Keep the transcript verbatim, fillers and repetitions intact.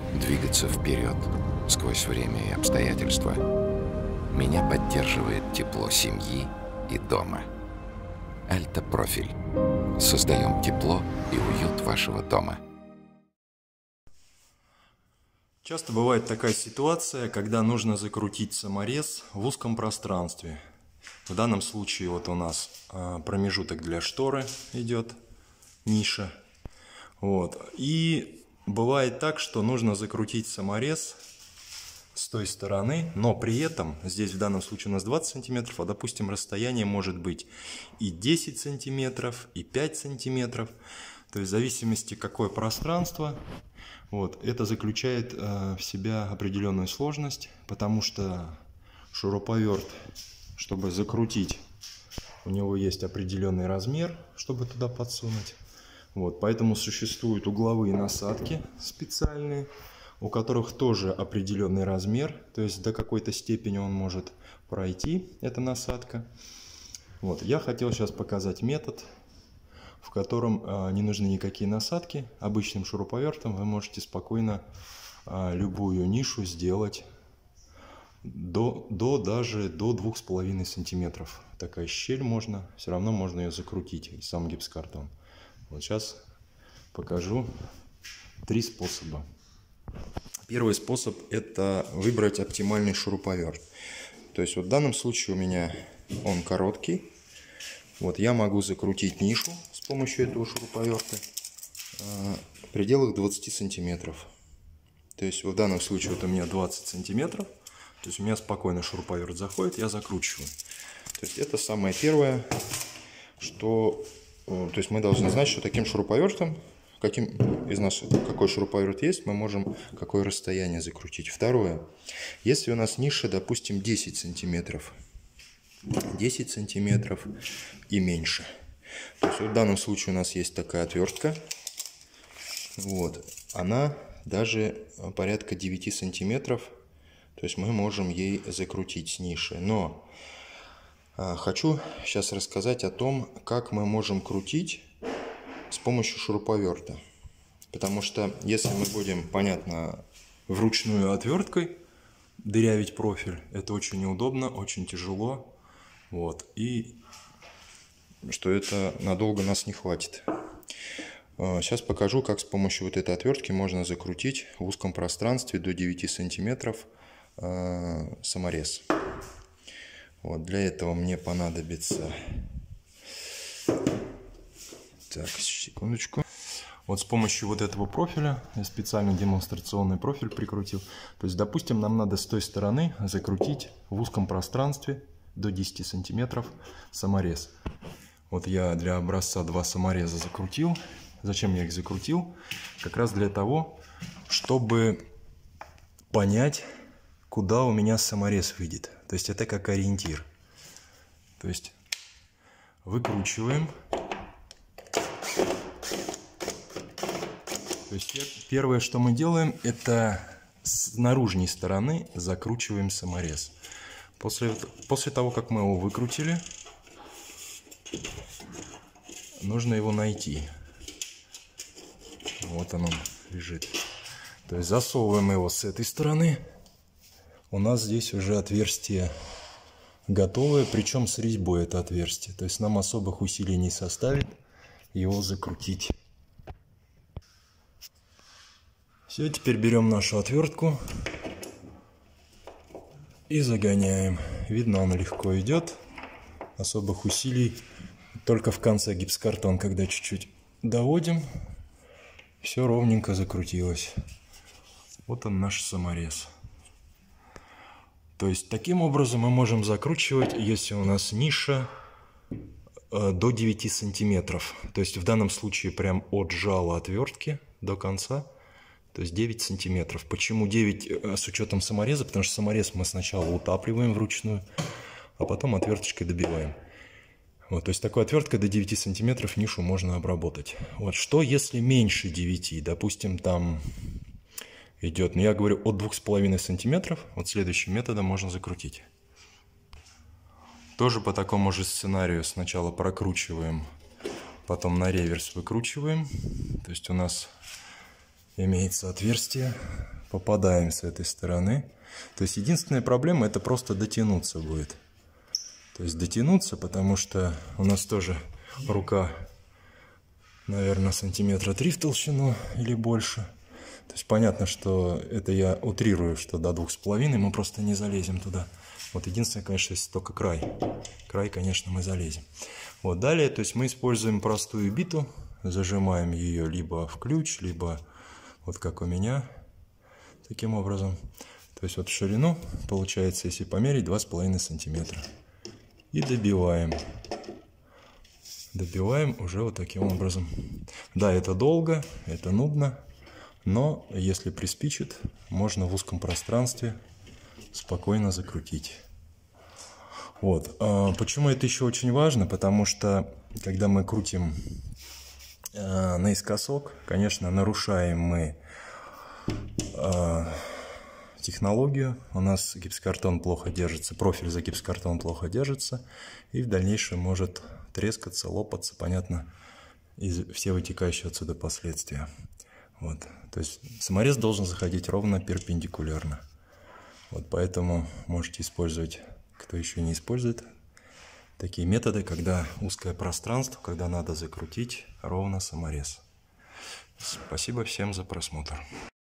двигаться вперед сквозь время и обстоятельства. Меня поддерживает тепло семьи и дома. Альта Профиль. Создаем тепло и уют вашего дома. Часто бывает такая ситуация, когда нужно закрутить саморез в узком пространстве. В данном случае вот у нас промежуток для шторы идет, ниша. Вот. И бывает так, что нужно закрутить саморез с той стороны, но при этом, здесь в данном случае у нас двадцать сантиметров, а допустим расстояние может быть и десять сантиметров, и пять сантиметров. То есть в зависимости какое пространство, вот, это заключает э, в себя определенную сложность, потому что шуруповерт, чтобы закрутить, у него есть определенный размер, чтобы туда подсунуть. Вот, поэтому существуют угловые насадки специальные, у которых тоже определенный размер, то есть до какой-то степени он может пройти, эта насадка. Вот, я хотел сейчас показать метод, в котором а, не нужны никакие насадки. Обычным шуруповертом вы можете спокойно а, любую нишу сделать до, до даже до двух с половиной сантиметров. Такая щель можно, все равно можно ее закрутить, и сам гипсокартон. Вот сейчас покажу три способа. Первый способ – это выбрать оптимальный шуруповерт. То есть вот в данном случае у меня он короткий. Вот я могу закрутить нишу с помощью этого шуруповерта в пределах двадцати сантиметров. То есть вот в данном случае вот у меня двадцать сантиметров. То есть у меня спокойно шуруповерт заходит, я закручиваю. То есть это самое первое, что... То есть мы должны знать, что таким шуруповертом, каким из нас какой шуруповерт есть, мы можем какое расстояние закрутить. Второе. Если у нас ниша, допустим, десять сантиметров, десять сантиметров и меньше. То есть вот в данном случае у нас есть такая отвертка. Вот. Она даже порядка девяти сантиметров. То есть мы можем ей закрутить с ниши. Но а, хочу сейчас рассказать о том, как мы можем крутить с помощью шуруповерта. Потому что если мы будем, понятно, вручную отверткой дырявить профиль, это очень неудобно, очень тяжело. Вот. И что это надолго нас не хватит. Сейчас покажу, как с помощью вот этой отвертки можно закрутить в узком пространстве до девяти сантиметров саморез. Вот. Для этого мне понадобится... Так, секундочку. Вот с помощью вот этого профиля, я специально демонстрационный профиль прикрутил. То есть, допустим, нам надо с той стороны закрутить в узком пространстве до десяти сантиметров саморез. Вот я для образца два самореза закрутил. Зачем я их закрутил? Как раз для того, чтобы понять, куда у меня саморез выйдет. То есть это как ориентир. То есть выкручиваем. То есть первое, что мы делаем, это с наружной стороны закручиваем саморез. После, после того, как мы его выкрутили, нужно его найти. Вот он, он лежит. То есть засовываем его с этой стороны. У нас здесь уже отверстие готовое, причем с резьбой это отверстие. То есть нам особых усилий не составит его закрутить. Все, теперь берем нашу отвертку и загоняем. Видно, он легко идет, особых усилий. Только в конце гипсокартон, когда чуть-чуть доводим, все ровненько закрутилось. Вот он, наш саморез. То есть таким образом мы можем закручивать, если у нас ниша до девяти сантиметров. То есть в данном случае прям от жала отвертки до конца. То есть девять сантиметров. Почему девять с учетом самореза? Потому что саморез мы сначала утапливаем вручную, а потом отверточкой добиваем. Вот, то есть такой отверткой до девяти сантиметров нишу можно обработать. Вот что если меньше девяти? Допустим, там идет, ну я говорю, от двух с половиной сантиметров. Вот следующим методом можно закрутить. Тоже по такому же сценарию сначала прокручиваем, потом на реверс выкручиваем. То есть у нас имеется отверстие, попадаем с этой стороны. То есть единственная проблема — это просто дотянуться будет. То есть дотянуться, потому что у нас тоже рука, наверное, сантиметра три в толщину или больше. То есть понятно, что это я утрирую, что до двух с половиной мы просто не залезем туда. Вот единственное, конечно, если только край. Край, конечно, мы залезем. Вот далее, то есть мы используем простую биту, зажимаем ее либо в ключ, либо вот как у меня, таким образом. То есть вот в ширину получается, если померить, два с половиной сантиметра. И добиваем. Добиваем уже вот таким образом. Да, это долго, это нудно. Но если приспичит, можно в узком пространстве спокойно закрутить. Вот. Почему это еще очень важно? Потому что, когда мы крутим наискосок, конечно, нарушаем мы технологию. У нас гипсокартон плохо держится, профиль за гипсокартон плохо держится. И в дальнейшем может трескаться, лопаться, понятно, и все вытекающие отсюда последствия. Вот. То есть саморез должен заходить ровно перпендикулярно. Вот поэтому можете использовать, кто еще не использует, такие методы, когда узкое пространство, когда надо закрутить ровно саморез. Спасибо всем за просмотр.